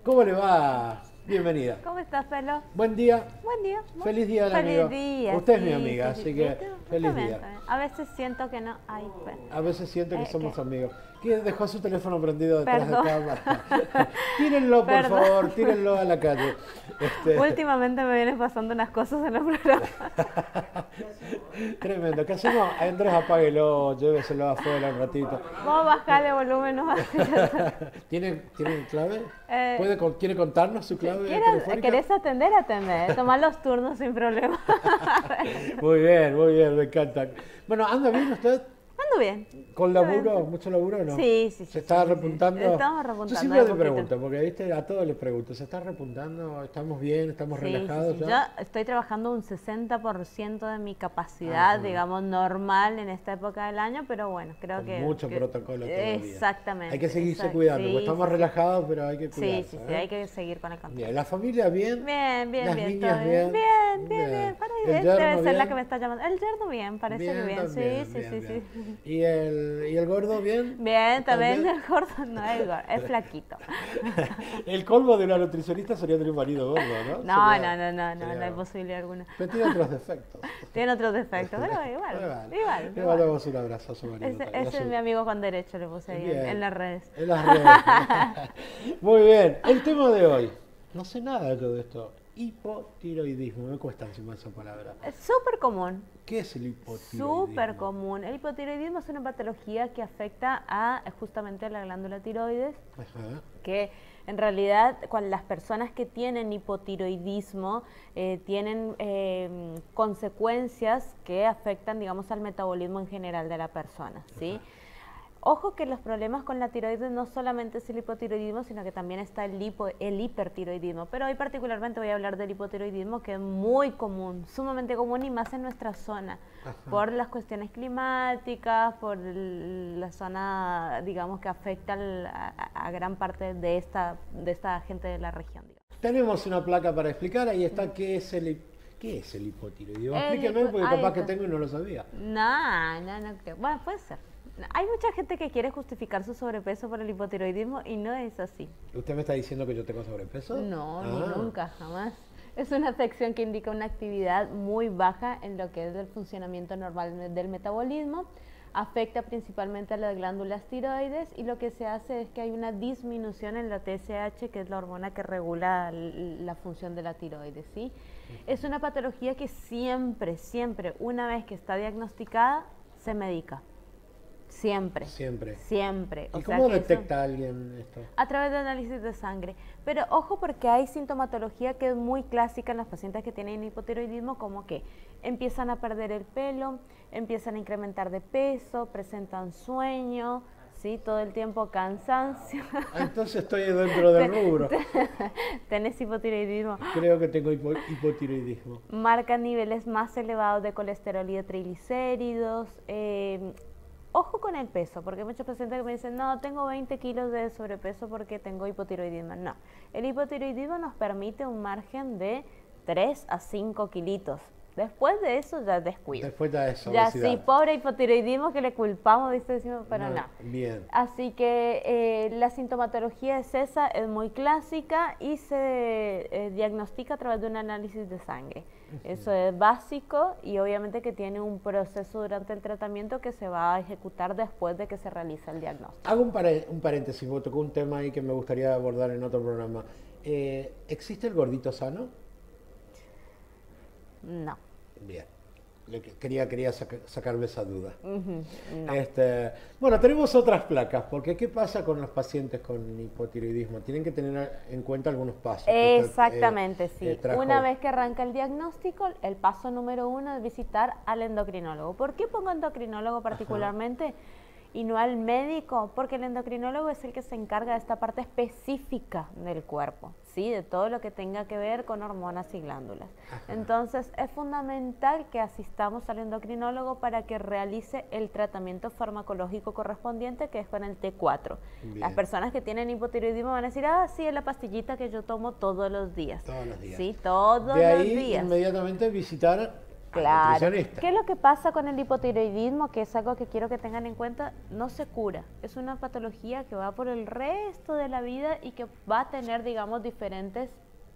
¿Cómo le va? Bienvenida. ¿Cómo estás, Pelo? Buen día. Buen día. Feliz día del amigo. Feliz día. Usted es mi sí, amiga, sí, así sí, que sí, feliz también, día. también. A veces siento que no. Ay, bueno. A veces siento que somos ¿qué? amigos. ¿Quién dejó su teléfono prendido detrás Perdón. de cámara? Tírenlo, por Perdón. favor, tírenlo a la calle. Últimamente me vienen pasando unas cosas en el programa. Tremendo. ¿Qué hacemos? Andrés, apáguelo, lléveselo afuera un ratito. Vamos a bajarle volumen. No ¿Tiene clave? ¿Quiere contarnos su clave telefónica? ¿Querés atender? Atender. Tomar los turnos sin problema. Muy bien, me encanta. Bueno, ¿anda bien usted? Ando bien. ¿Con laburo? ¿Mucho laburo o no? Sí. ¿Se está repuntando? Estamos repuntando. Yo siempre te pregunto, porque ¿viste? A todos les pregunto, ¿se está repuntando? ¿Estamos bien? ¿Estamos relajados? Sí. ¿Ya? Yo estoy trabajando un 60% de mi capacidad, digamos, normal en esta época del año, pero bueno, creo Con que... mucho protocolo todavía. Exactamente. Hay que seguirse cuidando, porque estamos relajados, pero hay que cuidarse. Sí, hay que seguir con el control. Bien, ¿la familia bien? Bien. ¿Las niñas bien? bien? Bien. ¿El Debe yerno ser la bien? que me está llamando. El yerno bien, parece que bien. También, Sí. ¿Y el gordo bien? Bien, también ¿Bien? el gordo no es gordo, es flaquito. El colmo de una nutricionista sería tener un marido gordo, ¿no? No hay posibilidad alguna. Pero tiene otros defectos. Tiene otros defectos, pero igual. Le mandamos un abrazo a su marido. Ese es mi amigo con derecho, le puse ahí en las redes. En las redes. Muy bien, el tema de hoy. No sé nada yo de esto. Hipotiroidismo, me cuesta encima esa palabra. Es súper común. ¿Qué es el hipotiroidismo? Súper común. El hipotiroidismo es una patología que afecta a justamente la glándula tiroides, que en realidad cuando las personas que tienen hipotiroidismo tienen consecuencias que afectan, digamos, al metabolismo en general de la persona, ¿sí? Ojo que los problemas con la tiroides no solamente es el hipotiroidismo, sino que también está el hipertiroidismo. Pero hoy particularmente voy a hablar del hipotiroidismo, que es muy común, sumamente común y más en nuestra zona, por las cuestiones climáticas, por la zona, digamos, que afecta a gran parte de esta gente de la región. Digamos. Tenemos una placa para explicar, ahí está, ¿qué es el hipotiroidismo? Explíqueme, porque capaz que tengo y no lo sabía. No creo. Bueno, puede ser. Hay mucha gente que quiere justificar su sobrepeso por el hipotiroidismo y no es así. ¿Usted me está diciendo que yo tengo sobrepeso? No, ni nunca, jamás. Es una afección que indica una actividad muy baja en lo que es el funcionamiento normal del metabolismo. Afecta principalmente a las glándulas tiroides y lo que se hace es que hay una disminución en la TSH, que es la hormona que regula la función de la tiroides, ¿sí? Es una patología que siempre, una vez que está diagnosticada, se medica. Siempre. ¿Y cómo detecta alguien esto? A través de análisis de sangre. Pero ojo, porque hay sintomatología que es muy clásica en las pacientes que tienen hipotiroidismo, como que empiezan a perder el pelo, empiezan a incrementar de peso, presentan sueño, ¿sí? Todo el tiempo cansancio. Entonces estoy dentro del rubro. ¿Tenés hipotiroidismo? Creo que tengo hipotiroidismo. Marcan niveles más elevados de colesterol y de triglicéridos. Ojo con el peso, porque hay muchos pacientes que me dicen, no, tengo 20 kilos de sobrepeso porque tengo hipotiroidismo. No, el hipotiroidismo nos permite un margen de 3 a 5 kilitos. Después de eso ya descuido. Después de eso, ya sí, pobre hipotiroidismo que le culpamos, ¿viste? Decimos, pero no. Bien. Así que la sintomatología es esa, es muy clásica y se diagnostica a través de un análisis de sangre. Eso es básico y obviamente que tiene un proceso durante el tratamiento que se va a ejecutar después de que se realiza el diagnóstico. Hago un paréntesis, me tocó un tema ahí que me gustaría abordar en otro programa. ¿Existe el gordito sano? No. Bien. Quería sacarme esa duda. No. Bueno, tenemos otras placas, porque ¿qué pasa con los pacientes con hipotiroidismo? Tienen que tener en cuenta algunos pasos. Exactamente, sí. Una vez que arranca el diagnóstico, el paso número 1 es visitar al endocrinólogo. ¿Por qué pongo endocrinólogo particularmente? Y no al médico, porque el endocrinólogo es el que se encarga de esta parte específica del cuerpo, ¿sí? De todo lo que tenga que ver con hormonas y glándulas. Entonces es fundamental que asistamos al endocrinólogo para que realice el tratamiento farmacológico correspondiente, que es con el T4. Bien. Las personas que tienen hipotiroidismo van a decir, sí, es la pastillita que yo tomo todos los días. Todos los días. Sí, todos los días. De ahí inmediatamente visitar Claro. nutricionista. ¿Qué es lo que pasa con el hipotiroidismo? Que es algo que quiero que tengan en cuenta. No se cura. Es una patología que va por el resto de la vida y que va a tener, digamos, diferentes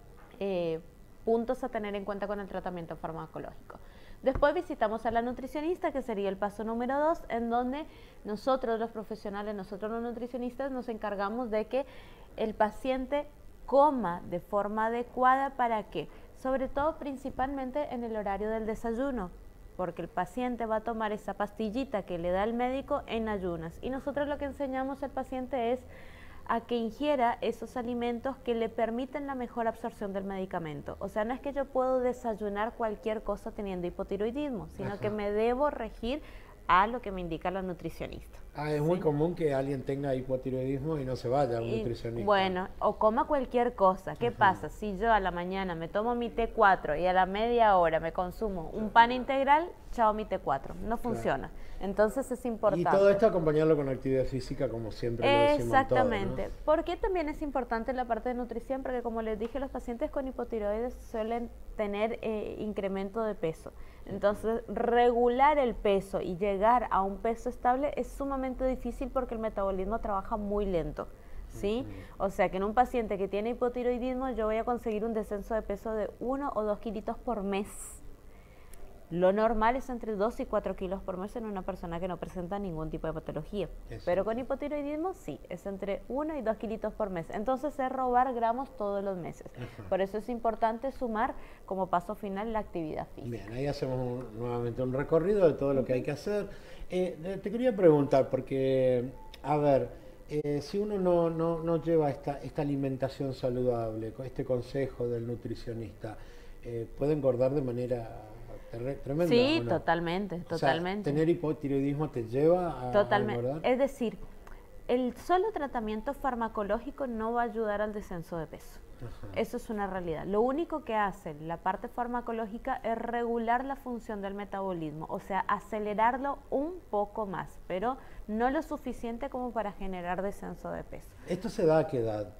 puntos a tener en cuenta con el tratamiento farmacológico. Después visitamos a la nutricionista, que sería el paso número 2, en donde nosotros los profesionales, nosotros los nutricionistas, nos encargamos de que el paciente coma de forma adecuada. ¿Para qué? Sobre todo, principalmente en el horario del desayuno, porque el paciente va a tomar esa pastillita que le da el médico en ayunas. Y nosotros lo que enseñamos al paciente es a que ingiera esos alimentos que le permiten la mejor absorción del medicamento. O sea, no es que yo puedo desayunar cualquier cosa teniendo hipotiroidismo, sino que me debo regir a lo que me indica la nutricionista. Es muy común que alguien tenga hipotiroidismo y no se vaya a un nutricionista. Bueno, o coma cualquier cosa. ¿Qué pasa? Si yo a la mañana me tomo mi T4 y a la media hora me consumo un pan integral, chao mi T4. No funciona. Entonces es importante. Y todo esto acompañarlo con actividad física, como siempre lo decimos. Exactamente. Todo, ¿no? ¿Por qué también es importante la parte de nutrición? Porque como les dije, los pacientes con hipotiroides suelen tener incremento de peso. Entonces, regular el peso y llegar a un peso estable es sumamente difícil porque el metabolismo trabaja muy lento, ¿sí? O sea que en un paciente que tiene hipotiroidismo yo voy a conseguir un descenso de peso de 1 o 2 kilitos por mes. Lo normal es entre 2 y 4 kilos por mes en una persona que no presenta ningún tipo de patología. Pero con hipotiroidismo sí, es entre 1 y 2 kilitos por mes. Entonces es robar gramos todos los meses. Por eso es importante sumar como paso final la actividad física. Bien, ahí hacemos nuevamente un recorrido de todo lo que hay que hacer. Te quería preguntar, porque, a ver, si uno no lleva esta alimentación saludable, con este consejo del nutricionista, ¿puede engordar de manera tremenda? Sí, no? Totalmente. O sea, tener hipotiroidismo te lleva a engordar. Es decir, el solo tratamiento farmacológico no va a ayudar al descenso de peso. Eso es una realidad. Lo único que hace la parte farmacológica es regular la función del metabolismo, o sea, acelerarlo un poco más, pero no lo suficiente como para generar descenso de peso. ¿Esto se da a qué edad?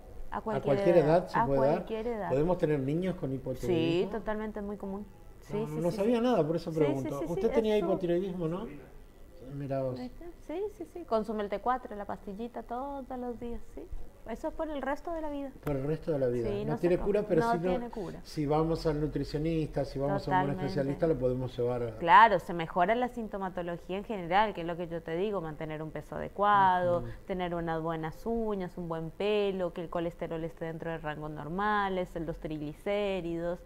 A cualquier edad se puede dar. ¿Podemos tener niños con hipotiroidismo? Sí, totalmente, es muy común. Sí, no sabía nada, por eso pregunto. Usted tenía hipotiroidismo, ¿no? Mira vos. Sí. Consume el T4, la pastillita todos los días, sí. Eso es por el resto de la vida. Por el resto de la vida. Sí, no tiene cura, pero cura. Si vamos al nutricionista, si vamos a un buen especialista, lo podemos llevar. Claro, se mejora la sintomatología en general, que es lo que yo te digo, mantener un peso adecuado, tener unas buenas uñas, un buen pelo, que el colesterol esté dentro de rangos normales, los triglicéridos.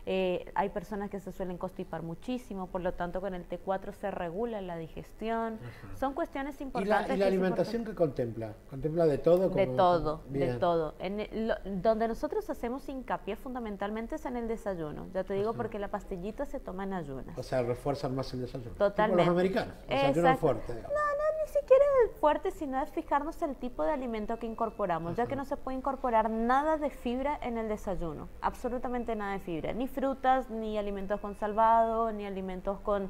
Hay personas que se suelen constipar muchísimo, por lo tanto con el T4 se regula la digestión. Son cuestiones importantes. ¿Y la alimentación que contempla? ¿Contempla de todo? De todo, de todo. Donde nosotros hacemos hincapié fundamentalmente es en el desayuno. Ya te digo, porque la pastillita se toma en ayunas. O sea, refuerzan más el desayuno. Totalmente. Como los americanos, desayuno fuerte. Ni siquiera fuerte, sino es fijarnos el tipo de alimento que incorporamos, ya que no se puede incorporar nada de fibra en el desayuno, absolutamente nada de fibra, ni frutas, ni alimentos con salvado, ni alimentos con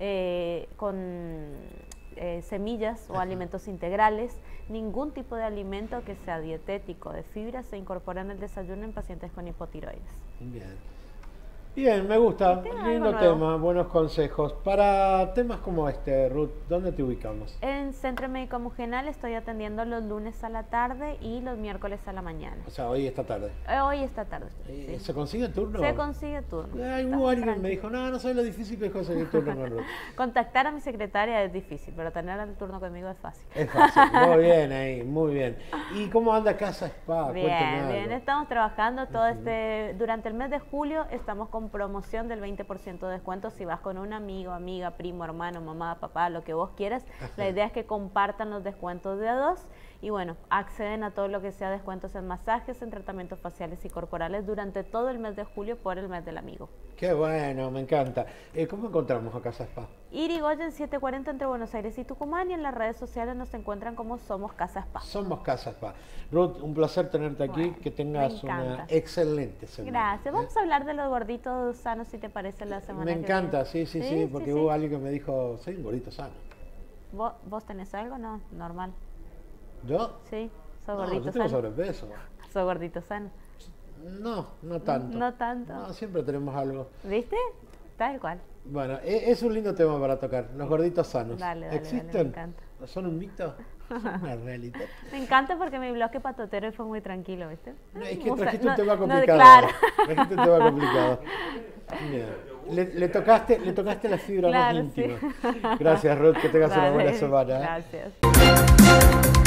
semillas o alimentos integrales. Ningún tipo de alimento que sea dietético de fibra se incorpora en el desayuno en pacientes con hipotiroides. Bien, me gusta, lindo tema, buenos consejos. Para temas como este, Ruth, ¿dónde te ubicamos? En Centro Médico Mugenal estoy atendiendo los lunes a la tarde y los miércoles a la mañana. O sea, hoy esta tarde. Hoy esta tarde. Sí. ¿Se consigue turno? Se consigue turno. Hubo alguien me dijo, no sabes lo difícil que es conseguir turno con Ruth. Contactar a mi secretaria es difícil, pero tener el turno conmigo es fácil. Es fácil, muy bien ahí, muy bien. ¿Y cómo anda Casa Spa? Bien, estamos trabajando todo durante el mes de julio, estamos con promoción del 20% de descuento si vas con un amigo, amiga, primo, hermano, mamá, papá, lo que vos quieras. La idea es que compartan los descuentos de a dos y bueno, acceden a todo lo que sea descuentos en masajes, en tratamientos faciales y corporales durante todo el mes de julio por el mes del amigo. Qué bueno, me encanta. ¿Cómo encontramos a Casa Spa? Irigoyen 740 entre Buenos Aires y Tucumán, y en las redes sociales nos encuentran como Somos Casa Spa. Somos Casa Spa. Ruth, un placer tenerte aquí, que tengas una excelente semana. Gracias. Vamos a hablar de los gorditos sanos, si te parece, la semana que viene. Me encanta, sí, porque hubo alguien que me dijo, soy un gordito sano. ¿Vos tenés algo? No, normal. ¿Yo? Sí, soy gordito yo tengo sobrepeso. Soy gordito sano. No tanto. No tanto. No, siempre tenemos algo. ¿Viste? Tal cual. Bueno, es un lindo tema para tocar, los gorditos sanos. Dale, ¿Existen? Dale, me encanta. ¿Son un mito? Son una realidad. Me encanta porque mi bloque patotero fue muy tranquilo, ¿viste? No, es que trajiste un tema complicado. Claro. Trajiste un tema complicado. Le tocaste la fibra más íntima. Sí. Gracias, Ruth, que tengas una buena semana. Gracias.